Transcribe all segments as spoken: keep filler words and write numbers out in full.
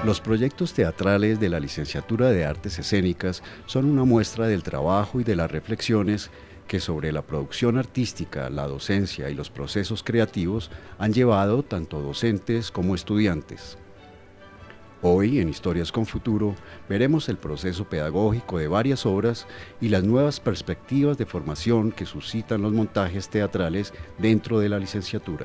Los proyectos teatrales de la Licenciatura de Artes Escénicas son una muestra del trabajo y de las reflexiones que sobre la producción artística, la docencia y los procesos creativos han llevado tanto docentes como estudiantes. Hoy, en Historias con Futuro, veremos el proceso pedagógico de varias obras y las nuevas perspectivas de formación que suscitan los montajes teatrales dentro de la licenciatura.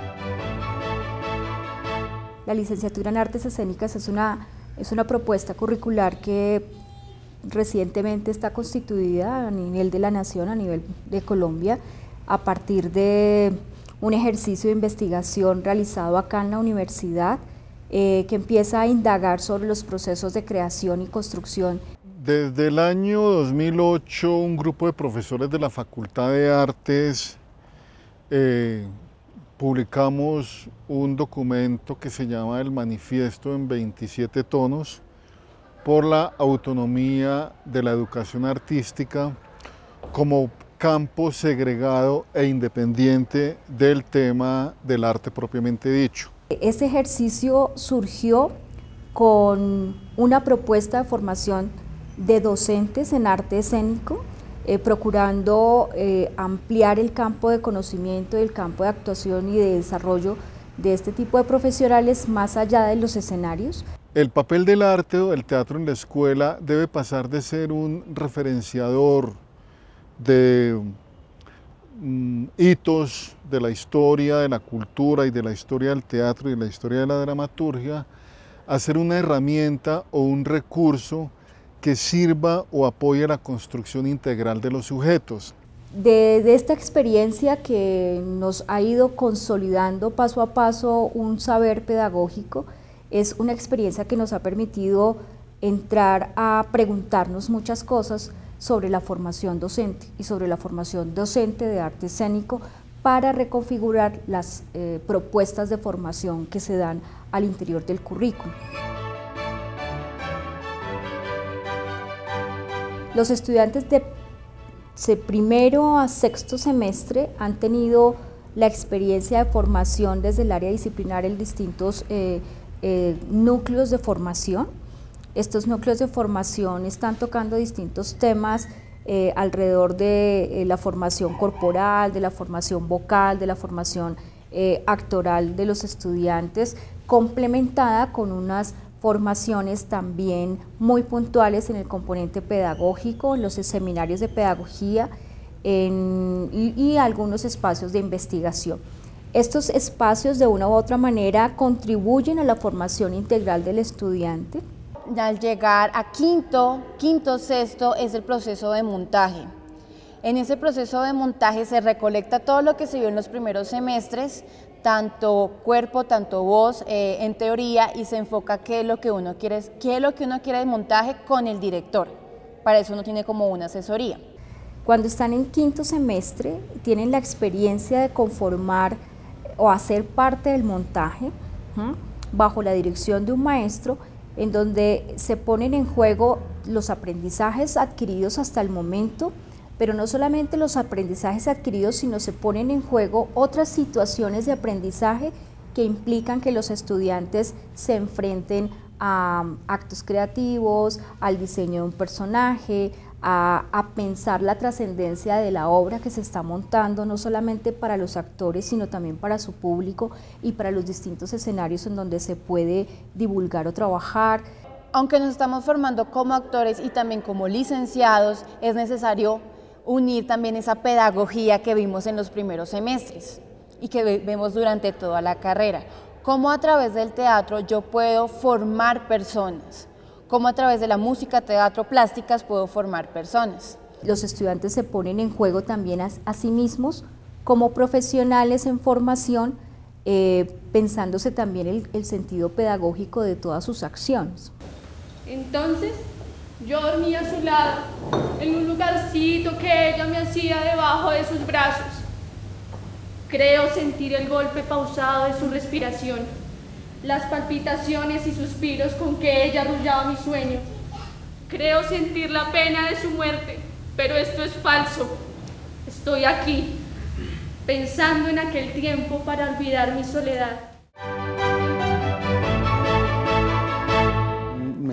La licenciatura en Artes Escénicas es una, es una propuesta curricular que recientemente está constituida a nivel de la nación, a nivel de Colombia, a partir de un ejercicio de investigación realizado acá en la universidad, eh, que empieza a indagar sobre los procesos de creación y construcción. Desde el año dos mil ocho, un grupo de profesores de la Facultad de Artes eh, publicamos un documento que se llama el Manifiesto en veintisiete tonos por la autonomía de la educación artística como campo segregado e independiente del tema del arte propiamente dicho. Este ejercicio surgió con una propuesta de formación de docentes en arte escénico, Eh, procurando eh, ampliar el campo de conocimiento, el campo de actuación y de desarrollo de este tipo de profesionales más allá de los escenarios. El papel del arte o del teatro en la escuela debe pasar de ser un referenciador de mm, hitos de la historia, de la cultura y de la historia del teatro y de la historia de la dramaturgia, a ser una herramienta o un recurso que sirva o apoye la construcción integral de los sujetos. De, de esta experiencia que nos ha ido consolidando paso a paso un saber pedagógico, es una experiencia que nos ha permitido entrar a preguntarnos muchas cosas sobre la formación docente y sobre la formación docente de arte escénico para reconfigurar las eh, propuestas de formación que se dan al interior del currículo. Los estudiantes de primero a sexto semestre han tenido la experiencia de formación desde el área disciplinar en distintos eh, eh, núcleos de formación. Estos núcleos de formación están tocando distintos temas eh, alrededor de eh, la formación corporal, de la formación vocal, de la formación eh, actoral de los estudiantes, complementada con unas formaciones también muy puntuales en el componente pedagógico, en los seminarios de pedagogía en, y, y algunos espacios de investigación. Estos espacios de una u otra manera contribuyen a la formación integral del estudiante. Al llegar a quinto, quinto, sexto es el proceso de montaje. En ese proceso de montaje se recolecta todo lo que se vio en los primeros semestres, tanto cuerpo, tanto voz, eh, en teoría, y se enfoca qué es lo que uno quiere, qué es lo que uno quiere de montaje con el director. Para eso uno tiene como una asesoría. Cuando están en quinto semestre, tienen la experiencia de conformar o hacer parte del montaje, ¿sí?, bajo la dirección de un maestro, en donde se ponen en juego los aprendizajes adquiridos hasta el momento, pero no solamente los aprendizajes adquiridos, sino se ponen en juego otras situaciones de aprendizaje que implican que los estudiantes se enfrenten a actos creativos, al diseño de un personaje, a, a pensar la trascendencia de la obra que se está montando, no solamente para los actores, sino también para su público y para los distintos escenarios en donde se puede divulgar o trabajar. Aunque nos estamos formando como actores y también como licenciados, es necesario unir también esa pedagogía que vimos en los primeros semestres y que vemos durante toda la carrera. Cómo a través del teatro yo puedo formar personas, cómo a través de la música, teatro, plásticas puedo formar personas. Los estudiantes se ponen en juego también a, a sí mismos como profesionales en formación, eh, pensándose también el, el sentido pedagógico de todas sus acciones. Entonces, yo dormía a su lado, en un lugarcito que ella me hacía debajo de sus brazos. Creo sentir el golpe pausado de su respiración, las palpitaciones y suspiros con que ella arrullaba mi sueño. Creo sentir la pena de su muerte, pero esto es falso. Estoy aquí, pensando en aquel tiempo para olvidar mi soledad.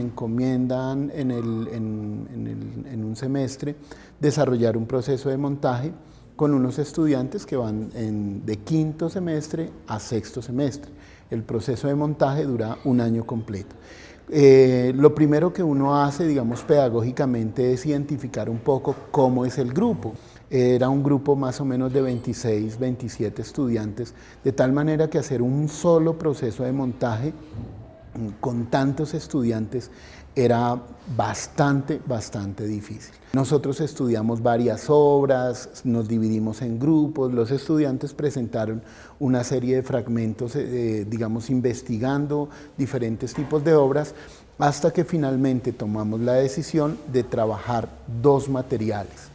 encomiendan en, el, en, en, el, en un semestre desarrollar un proceso de montaje con unos estudiantes que van en, de quinto semestre a sexto semestre. El proceso de montaje dura un año completo. Eh, lo primero que uno hace, digamos, pedagógicamente es identificar un poco cómo es el grupo. Era un grupo más o menos de veintiséis, veintisiete estudiantes, de tal manera que hacer un solo proceso de montaje con tantos estudiantes era bastante, bastante difícil. Nosotros estudiamos varias obras, nos dividimos en grupos, los estudiantes presentaron una serie de fragmentos, eh, digamos, investigando diferentes tipos de obras, hasta que finalmente tomamos la decisión de trabajar dos materiales.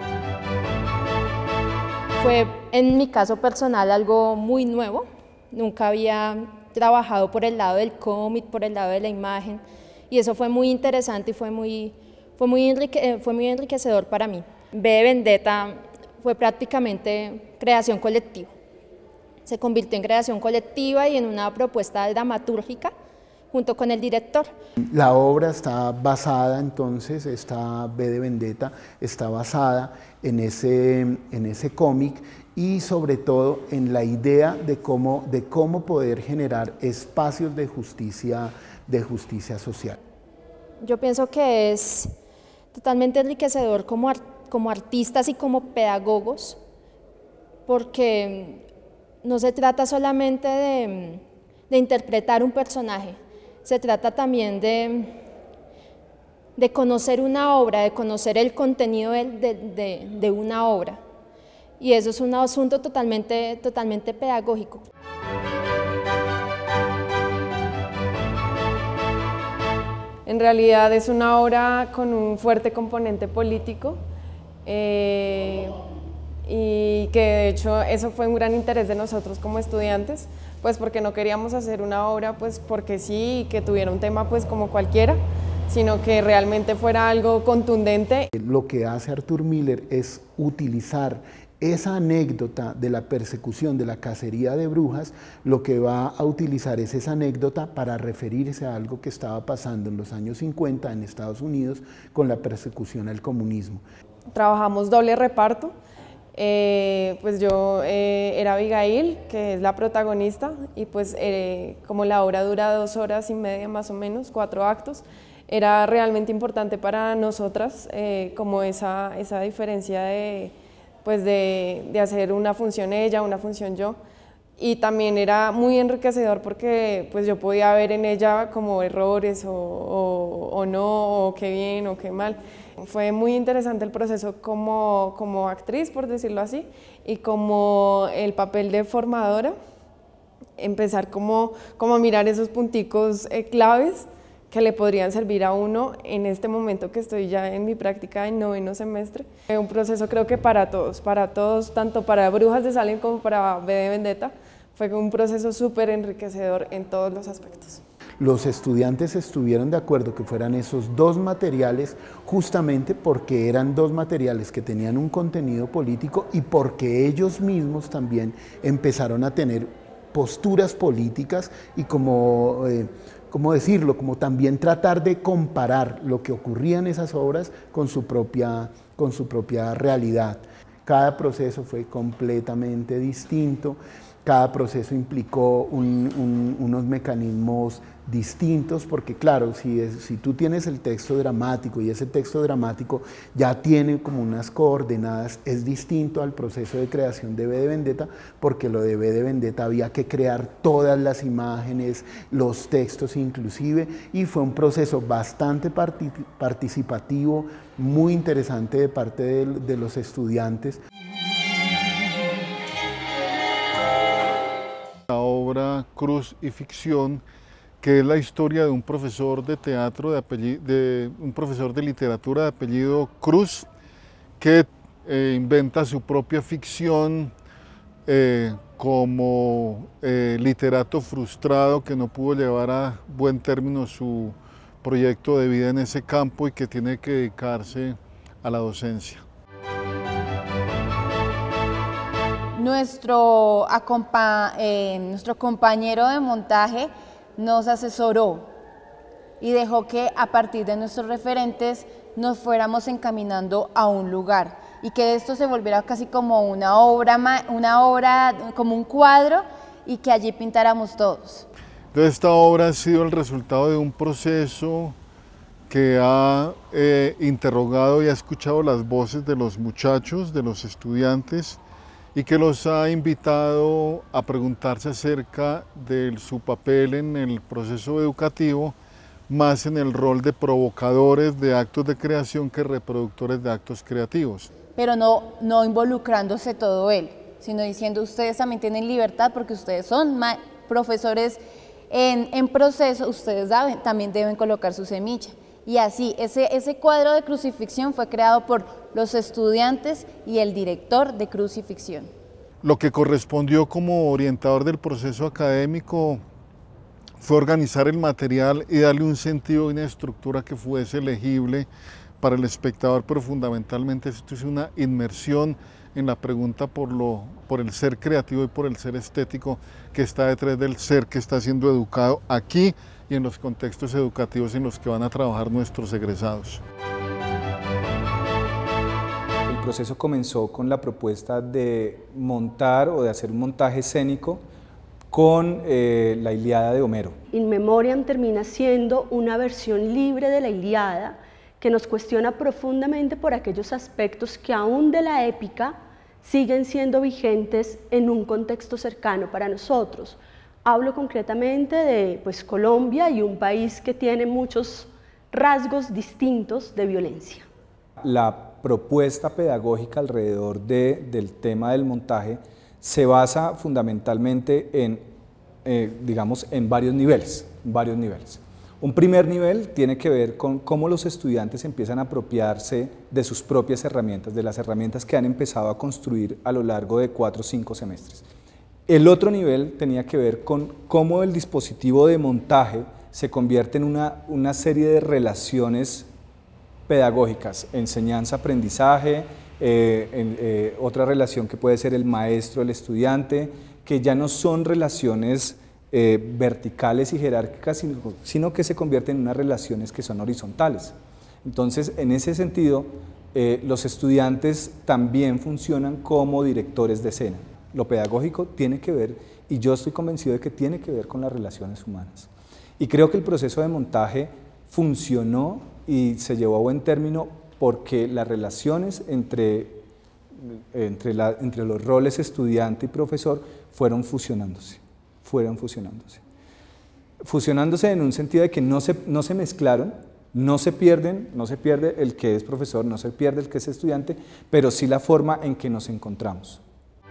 Fue, en mi caso personal, algo muy nuevo. Nunca había trabajado por el lado del cómic, por el lado de la imagen, y eso fue muy interesante y fue muy, fue muy, enrique, fue muy enriquecedor para mí. V de Vendetta fue prácticamente creación colectiva. Se convirtió en creación colectiva y en una propuesta dramatúrgica junto con el director. La obra está basada entonces, esta V de Vendetta está basada en ese, en ese cómic y sobre todo en la idea de cómo, de cómo poder generar espacios de justicia, de justicia social. Yo pienso que es totalmente enriquecedor como, art, como artistas y como pedagogos, porque no se trata solamente de, de interpretar un personaje, se trata también de, de conocer una obra, de conocer el contenido de, de, de, de una obra. Y eso es un asunto totalmente, totalmente pedagógico. En realidad es una obra con un fuerte componente político eh, y que de hecho eso fue un gran interés de nosotros como estudiantes, pues porque no queríamos hacer una obra pues porque sí, que tuviera un tema pues como cualquiera, sino que realmente fuera algo contundente. Lo que hace Arthur Miller es utilizar esa anécdota de la persecución de la cacería de brujas, lo que va a utilizar es esa anécdota para referirse a algo que estaba pasando en los años cincuenta en Estados Unidos con la persecución al comunismo. Trabajamos doble reparto, eh, pues yo eh, era Abigail, que es la protagonista, y pues eh, como la obra dura dos horas y media más o menos, cuatro actos, era realmente importante para nosotras eh, como esa, esa diferencia de pues de, de hacer una función ella, una función yo, y también era muy enriquecedor porque pues yo podía ver en ella como errores o, o, o no, o qué bien o qué mal. Fue muy interesante el proceso como, como actriz, por decirlo así, y como el papel de formadora, empezar como, como a mirar esos punticos eh, claves que le podrían servir a uno en este momento que estoy ya en mi práctica en noveno semestre. Es un proceso creo que para todos, para todos, tanto para Brujas de Salem como para V de Vendetta, fue un proceso súper enriquecedor en todos los aspectos. Los estudiantes estuvieron de acuerdo que fueran esos dos materiales justamente porque eran dos materiales que tenían un contenido político y porque ellos mismos también empezaron a tener posturas políticas y como... Eh, ¿cómo decirlo? Como también tratar de comparar lo que ocurría en esas obras con su propia, con su propia realidad. Cada proceso fue completamente distinto, cada proceso implicó un, un, unos mecanismos distintos, porque claro, si, es, si tú tienes el texto dramático y ese texto dramático ya tiene como unas coordenadas, es distinto al proceso de creación de V de Vendetta, porque lo de V de Vendetta había que crear todas las imágenes, los textos inclusive, y fue un proceso bastante participativo, muy interesante de parte de, de los estudiantes. La obra Cruz y Ficción, que es la historia de un profesor de teatro, de, apellido, de un profesor de literatura de apellido Cruz, que eh, inventa su propia ficción eh, como eh, literato frustrado que no pudo llevar a buen término su proyecto de vida en ese campo y que tiene que dedicarse a la docencia. Nuestro, acompa, eh, nuestro compañero de montaje nos asesoró y dejó que a partir de nuestros referentes nos fuéramos encaminando a un lugar y que esto se volviera casi como una obra, una obra como un cuadro y que allí pintáramos todos. Entonces esta obra ha sido el resultado de un proceso que ha eh, interrogado y ha escuchado las voces de los muchachos, de los estudiantes, y que los ha invitado a preguntarse acerca de su papel en el proceso educativo, más en el rol de provocadores de actos de creación que reproductores de actos creativos. Pero no, no involucrándose todo él, sino diciendo ustedes también tienen libertad porque ustedes son profesores en, en proceso, ustedes saben, también deben colocar su semilla. Y así, ese, ese cuadro de crucifixión fue creado por los estudiantes y el director de crucifixión. Lo que correspondió como orientador del proceso académico fue organizar el material y darle un sentido y una estructura que fuese legible para el espectador, pero fundamentalmente esto es una inmersión en la pregunta por, lo, por el ser creativo y por el ser estético que está detrás del ser que está siendo educado aquí y en los contextos educativos en los que van a trabajar nuestros egresados. El proceso comenzó con la propuesta de montar o de hacer un montaje escénico con eh, la Ilíada de Homero. In Memoriam termina siendo una versión libre de la Ilíada que nos cuestiona profundamente por aquellos aspectos que aún de la épica siguen siendo vigentes en un contexto cercano para nosotros. Hablo concretamente de pues, Colombia y un país que tiene muchos rasgos distintos de violencia. La propuesta pedagógica alrededor de, del tema del montaje se basa fundamentalmente en, eh, digamos, en varios niveles, varios niveles. Un primer nivel tiene que ver con cómo los estudiantes empiezan a apropiarse de sus propias herramientas, de las herramientas que han empezado a construir a lo largo de cuatro o cinco semestres. El otro nivel tenía que ver con cómo el dispositivo de montaje se convierte en una, una serie de relaciones pedagógicas, enseñanza-aprendizaje, eh, en, eh, otra relación que puede ser el maestro, el estudiante, que ya no son relaciones eh, verticales y jerárquicas, sino, sino que se convierten en unas relaciones que son horizontales. Entonces, en ese sentido, eh, los estudiantes también funcionan como directores de escena. Lo pedagógico tiene que ver, y yo estoy convencido de que tiene que ver con las relaciones humanas. Y creo que el proceso de montaje funcionó y se llevó a buen término porque las relaciones entre, entre, la, entre los roles estudiante y profesor fueron fusionándose, fueron fusionándose. Fusionándose en un sentido de que no se, no se mezclaron, no se pierden, no se pierde el que es profesor, no se pierde el que es estudiante, pero sí la forma en que nos encontramos.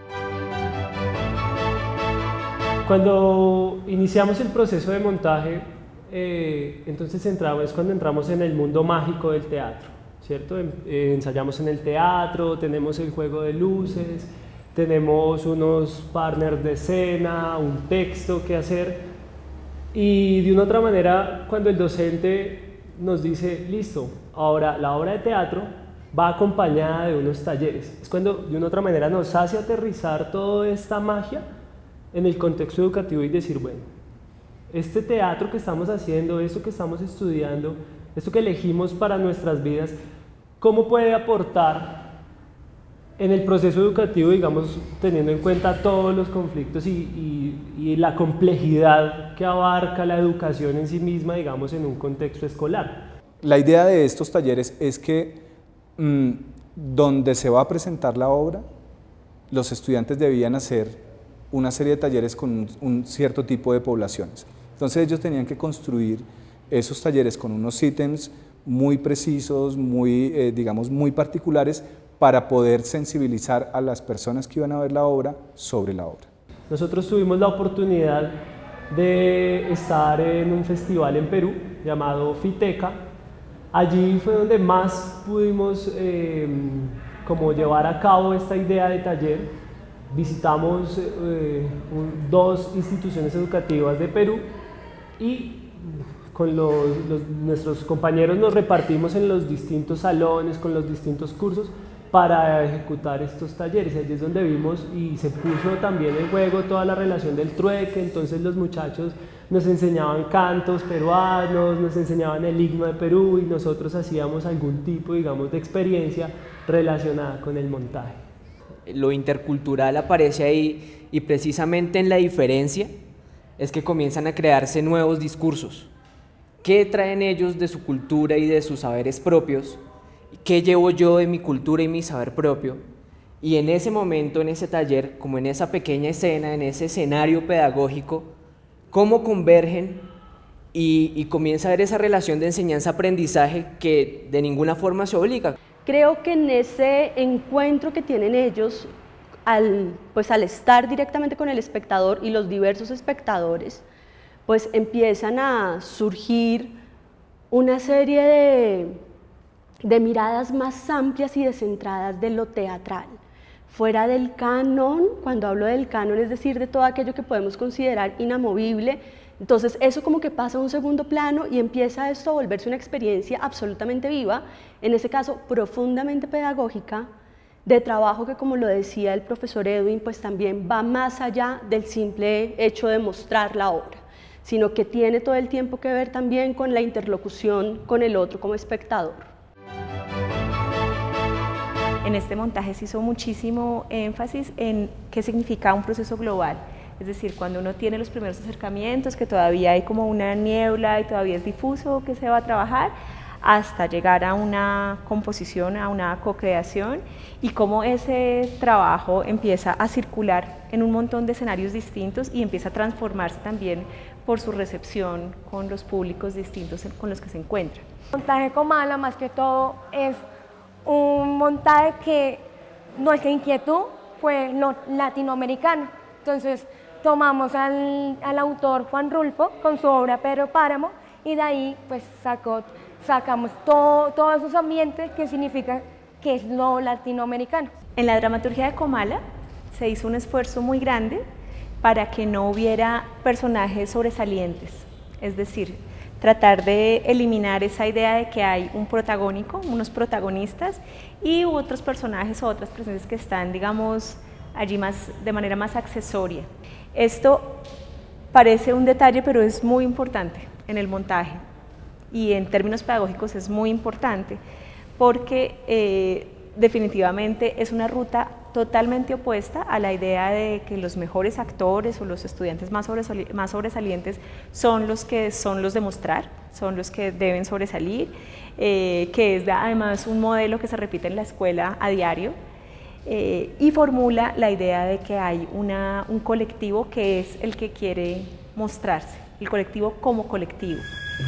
Cuando iniciamos el proceso de montaje, eh, entonces entramos, es cuando entramos en el mundo mágico del teatro, ¿cierto? Eh, ensayamos en el teatro, tenemos el juego de luces, tenemos unos partners de escena, un texto que hacer, y de una otra manera, cuando el docente nos dice, listo, ahora la obra de teatro va acompañada de unos talleres, es cuando de una otra manera nos hace aterrizar toda esta magia en el contexto educativo y decir, bueno, este teatro que estamos haciendo, esto que estamos estudiando, esto que elegimos para nuestras vidas, ¿cómo puede aportar en el proceso educativo, digamos, teniendo en cuenta todos los conflictos y, y, y la complejidad que abarca la educación en sí misma, digamos, en un contexto escolar? La idea de estos talleres es que mmm, donde se va a presentar la obra, los estudiantes debían hacer una serie de talleres con un, un cierto tipo de poblaciones. Entonces ellos tenían que construir esos talleres con unos ítems muy precisos, muy, eh, digamos, muy particulares para poder sensibilizar a las personas que iban a ver la obra sobre la obra. Nosotros tuvimos la oportunidad de estar en un festival en Perú llamado FITECA. Allí fue donde más pudimos eh, como llevar a cabo esta idea de taller. Visitamos eh, un, dos instituciones educativas de Perú y con los, los, nuestros compañeros nos repartimos en los distintos salones, con los distintos cursos para ejecutar estos talleres. Allí es donde vimos y se puso también en juego toda la relación del trueque. Entonces los muchachos nos enseñaban cantos peruanos, nos enseñaban el himno de Perú y nosotros hacíamos algún tipo, digamos, de experiencia relacionada con el montaje. Lo intercultural aparece ahí y precisamente en la diferencia es que comienzan a crearse nuevos discursos. ¿Qué traen ellos de su cultura y de sus saberes propios? ¿Qué llevo yo de mi cultura y mi saber propio? Y en ese momento, en ese taller, como en esa pequeña escena, en ese escenario pedagógico, ¿cómo convergen y, y comienza a haber esa relación de enseñanza-aprendizaje que de ninguna forma se obliga? Creo que en ese encuentro que tienen ellos, al, pues al estar directamente con el espectador y los diversos espectadores, pues empiezan a surgir una serie de, de miradas más amplias y descentradas de lo teatral. Fuera del canon, cuando hablo del canon, es decir, de todo aquello que podemos considerar inamovible, entonces eso como que pasa a un segundo plano y empieza esto a volverse una experiencia absolutamente viva, en ese caso profundamente pedagógica, de trabajo que, como lo decía el profesor Edwin, pues también va más allá del simple hecho de mostrar la obra, sino que tiene todo el tiempo que ver también con la interlocución con el otro como espectador. En este montaje se hizo muchísimo énfasis en qué significa un proceso global, es decir, cuando uno tiene los primeros acercamientos, que todavía hay como una niebla y todavía es difuso que se va a trabajar, hasta llegar a una composición, a una co-creación, y cómo ese trabajo empieza a circular en un montón de escenarios distintos y empieza a transformarse también por su recepción con los públicos distintos con los que se encuentra. El montaje Comala, más que todo, es un montaje que nuestra inquietud fue lo latinoamericano. Entonces tomamos al, al autor Juan Rulfo con su obra Pedro Páramo y de ahí pues sacó, sacamos todo, todos esos ambientes que significa que es lo latinoamericano. En la dramaturgia de Comala se hizo un esfuerzo muy grande para que no hubiera personajes sobresalientes, es decir, tratar de eliminar esa idea de que hay un protagónico, unos protagonistas y otros personajes o otras personas que están, digamos, allí más, de manera más accesoria. Esto parece un detalle, pero es muy importante en el montaje y en términos pedagógicos es muy importante porque eh, definitivamente es una ruta totalmente opuesta a la idea de que los mejores actores o los estudiantes más, sobresali más sobresalientes son los que son los de mostrar, son los que deben sobresalir, eh, que es además un modelo que se repite en la escuela a diario, eh, y formula la idea de que hay una, un colectivo que es el que quiere mostrarse, el colectivo como colectivo.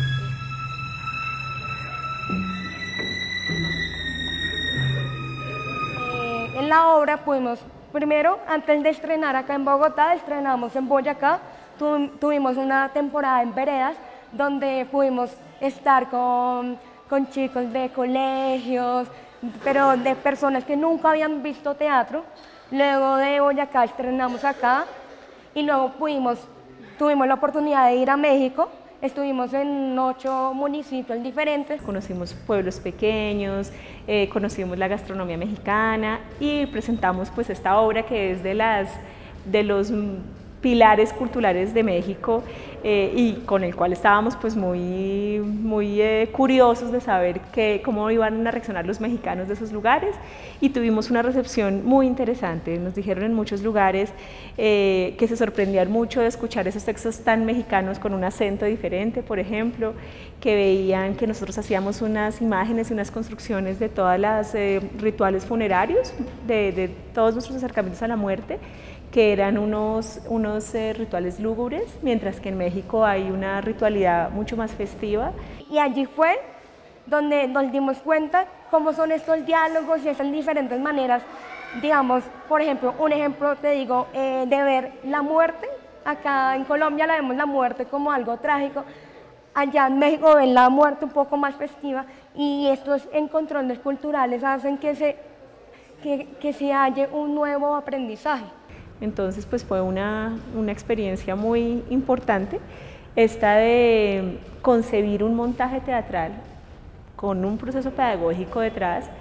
En la obra pudimos, primero, antes de estrenar acá en Bogotá, estrenamos en Boyacá, tu, tuvimos una temporada en Veredas, donde pudimos estar con, con chicos de colegios, pero de personas que nunca habían visto teatro. Luego de Boyacá estrenamos acá y luego pudimos, tuvimos la oportunidad de ir a México. Estuvimos en ocho municipios diferentes. Conocimos pueblos pequeños, eh, conocimos la gastronomía mexicana y presentamos pues esta obra que es de, las, de los pilares culturales de México eh, y con el cual estábamos pues muy, muy eh, curiosos de saber que, cómo iban a reaccionar los mexicanos de esos lugares y tuvimos una recepción muy interesante. Nos dijeron en muchos lugares eh, que se sorprendían mucho de escuchar esos textos tan mexicanos con un acento diferente, por ejemplo, que veían que nosotros hacíamos unas imágenes y unas construcciones de todos los eh, rituales funerarios, de, de todos nuestros acercamientos a la muerte, que eran unos, unos eh, rituales lúgubres, mientras que en México hay una ritualidad mucho más festiva. Y allí fue donde nos dimos cuenta cómo son estos diálogos y estas diferentes maneras, digamos, por ejemplo, un ejemplo te digo, eh, de ver la muerte. Acá en Colombia la vemos la muerte como algo trágico, allá en México ven la muerte un poco más festiva y estos encontrones culturales hacen que se, que, que se halle un nuevo aprendizaje. Entonces pues fue una, una experiencia muy importante esta de concebir un montaje teatral con un proceso pedagógico detrás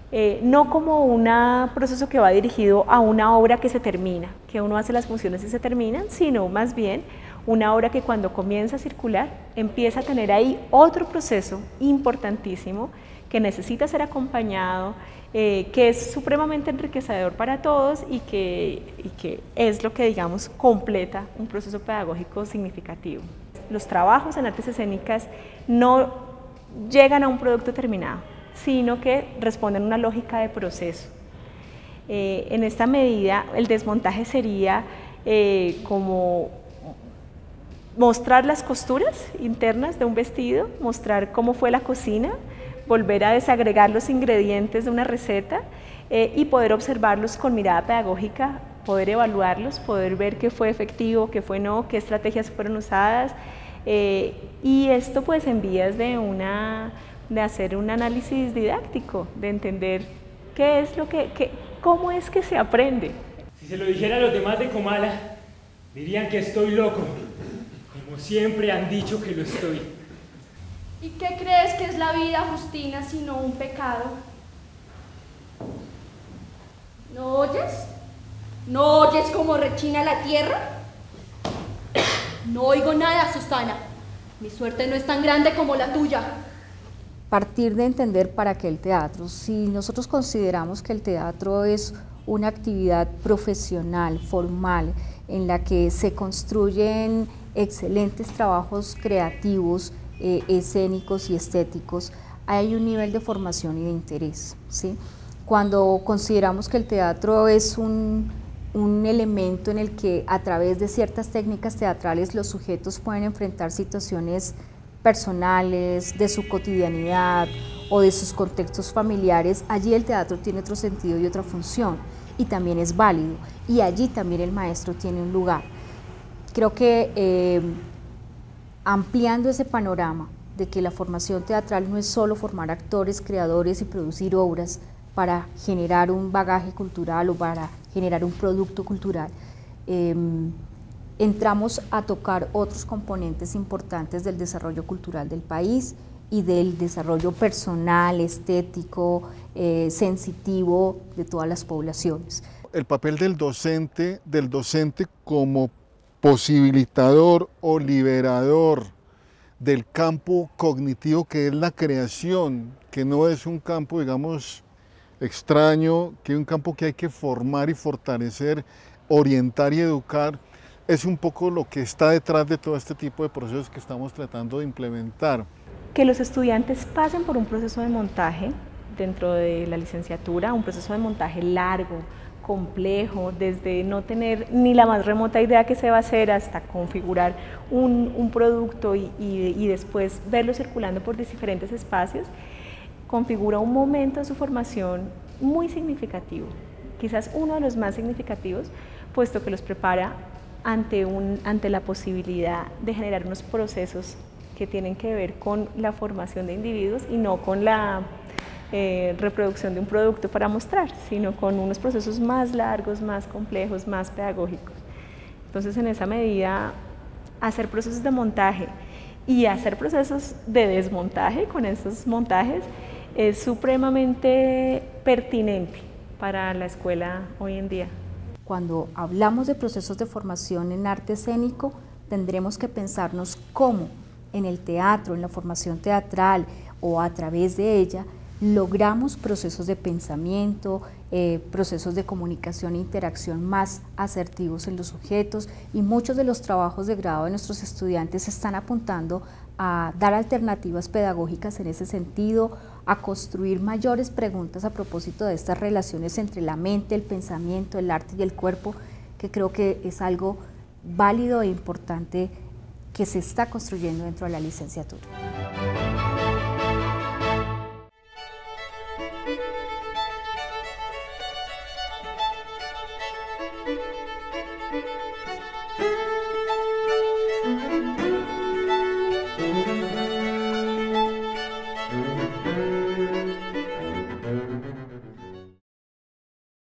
eh, no como un proceso que va dirigido a una obra que se termina, que uno hace las funciones y se terminan, sino más bien una obra que cuando comienza a circular empieza a tener ahí otro proceso importantísimo que necesita ser acompañado, eh, que es supremamente enriquecedor para todos y que, y que es lo que, digamos, completa un proceso pedagógico significativo. Los trabajos en artes escénicas no llegan a un producto terminado, sino que responden a una lógica de proceso. Eh, en esta medida, el desmontaje sería eh, como mostrar las costuras internas de un vestido, mostrar cómo fue la cocina, volver a desagregar los ingredientes de una receta eh, y poder observarlos con mirada pedagógica, poder evaluarlos, poder ver qué fue efectivo, qué fue no, qué estrategias fueron usadas, eh, y esto pues en vías de, una, de hacer un análisis didáctico, de entender qué es lo que, qué, cómo es que se aprende. Si se lo dijera a los demás de Comala, dirían que estoy loco, como siempre han dicho que lo estoy. ¿Y qué crees que es la vida, Justina, sino un pecado? ¿No oyes? ¿No oyes cómo rechina la tierra? No oigo nada, Susana. Mi suerte no es tan grande como la tuya. Partir de entender para qué el teatro. Si nosotros consideramos que el teatro es una actividad profesional, formal, en la que se construyen excelentes trabajos creativos, eh, escénicos y estéticos, hay un nivel de formación y de interés, ¿sí? Cuando consideramos que el teatro es un, un elemento en el que a través de ciertas técnicas teatrales los sujetos pueden enfrentar situaciones personales, de su cotidianidad o de sus contextos familiares, allí el teatro tiene otro sentido y otra función, y también es válido, y allí también el maestro tiene un lugar. Creo que eh, ampliando ese panorama de que la formación teatral no es solo formar actores, creadores y producir obras para generar un bagaje cultural o para generar un producto cultural, eh, entramos a tocar otros componentes importantes del desarrollo cultural del país y del desarrollo personal, estético, eh, sensitivo de todas las poblaciones. El papel del docente, del docente como posibilitador o liberador del campo cognitivo que es la creación, que no es un campo, digamos, extraño, que es un campo que hay que formar y fortalecer, orientar y educar, es un poco lo que está detrás de todo este tipo de procesos que estamos tratando de implementar. Que los estudiantes pasen por un proceso de montaje dentro de la licenciatura, un proceso de montaje largo, complejo, desde no tener ni la más remota idea que se va a hacer hasta configurar un, un producto y, y, y después verlo circulando por diferentes espacios, configura un momento de su formación muy significativo, quizás uno de los más significativos, puesto que los prepara ante, un, ante la posibilidad de generar unos procesos que tienen que ver con la formación de individuos y no con la eh, reproducción de un producto para mostrar, sino con unos procesos más largos, más complejos, más pedagógicos. Entonces, en esa medida, hacer procesos de montaje y hacer procesos de desmontaje con estos montajes es supremamente pertinente para la escuela hoy en día. Cuando hablamos de procesos de formación en arte escénico, tendremos que pensarnos cómo en el teatro, en la formación teatral o a través de ella, logramos procesos de pensamiento, eh, procesos de comunicación e interacción más asertivos en los sujetos, y muchos de los trabajos de grado de nuestros estudiantes están apuntando a dar alternativas pedagógicas en ese sentido, a construir mayores preguntas a propósito de estas relaciones entre la mente, el pensamiento, el arte y el cuerpo, que creo que es algo válido e importante que se está construyendo dentro de la licenciatura.